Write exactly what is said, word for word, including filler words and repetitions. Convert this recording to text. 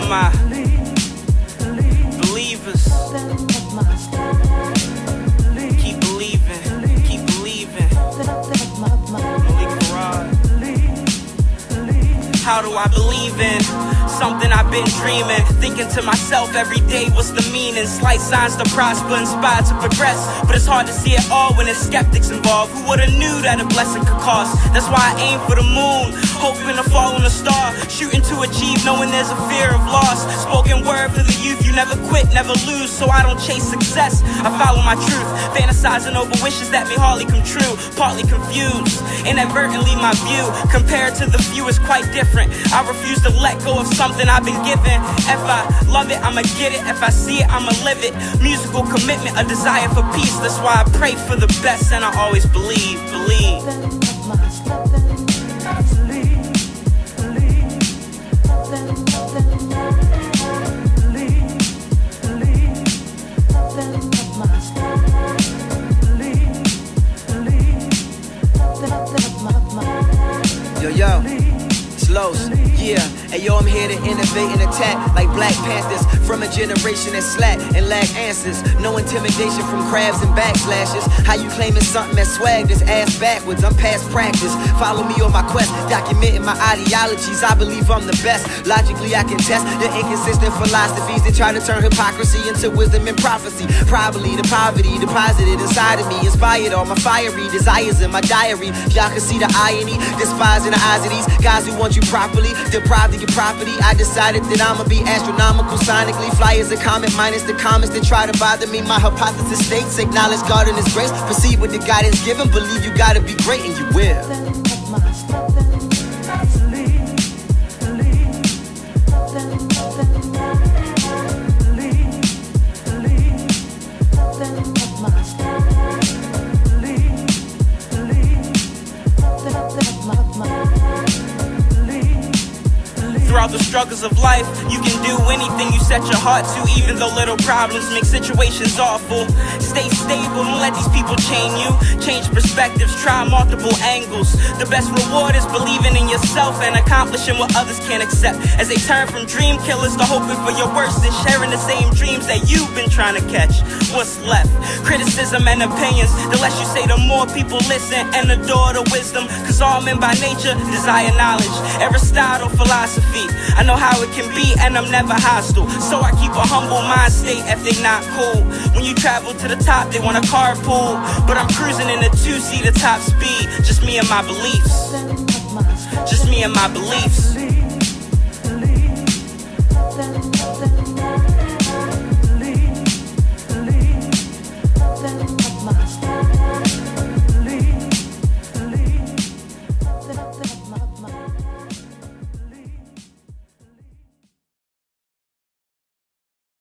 my believers. Keep believing, keep believing. Malik Farad. How do I believe in something I've been dreaming? Thinking to myself every day, what's the meaning? Slight signs to prosper, inspired to progress, but it's hard to see it all when there's skeptics involved. Who would've knew that a blessing could cost? That's why I aim for the moon, hoping to fall on a star, shooting to achieve, knowing there's a fear of loss. Spoken word for the youth, you never quit, never lose, so I don't chase success, I follow my truth, fantasizing over wishes that may hardly come true, partly confused, inadvertently my view compared to the few is quite different. I refuse to let go of something I've been given. If I love it, I'ma get it. If I see it, I'ma live it. Musical commitment, a desire for peace. That's why I pray for the best and I always believe, believe. Yo, yo. Los, yeah, and yo, I'm here to innovate and attack like Black Panthers from a generation that slack and lack answers. No intimidation from crabs and backslashes. How you claiming something that's swag that's ass backwards? I'm past practice. Follow me on my quest, documenting my ideologies. I believe I'm the best. Logically, I can test the inconsistent philosophies that try to turn hypocrisy into wisdom and prophecy. Probably the poverty deposited inside of me inspired all my fiery desires in my diary. Y'all can see the irony, despising the eyes of these guys who want you properly, deprived of your property. I decided that I'ma be astronomical, sonically fly as a comet, minus the comments that try to bother me. My hypothesis states, acknowledge God and His grace, proceed with the guidance given, believe you gotta be great and you will. Throughout the struggles of life, you can do anything you set your heart to, even though little problems make situations awful. Stay stable, don't let these people chain you. Change perspectives, try multiple angles. The best reward is believing in yourself and accomplishing what others can't accept, as they turn from dream killers to hoping for your worst and sharing the same dreams that you've been trying to catch. What's left? Criticism and opinions. The less you say, the more people listen and adore the wisdom, cause all men by nature desire knowledge. Aristotle philosophy, I know how it can be and I'm never hostile, so I keep a humble mind state if they not cool. When you travel to the top, they want a carpool, but I'm cruising in a two-seater top speed. Just me and my beliefs. Just me and my beliefs.